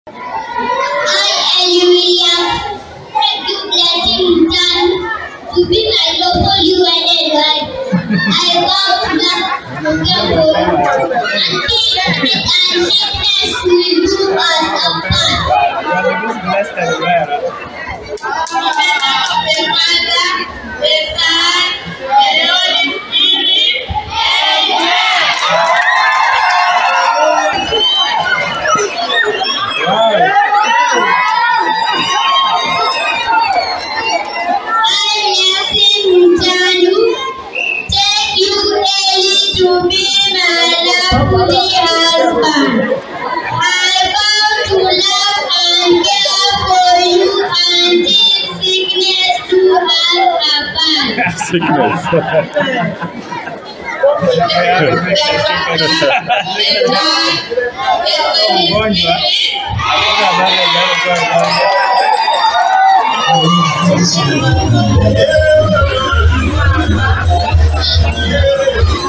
I, William, thank you, blessing John, to be my local UNA guide. I vow to love Mugabo until death and sickness will do us apart. The Father, the Son, the Holy Spirit. Amen. To be my lovely husband. I vow to love and care for you until sickness do us apart. Sickness.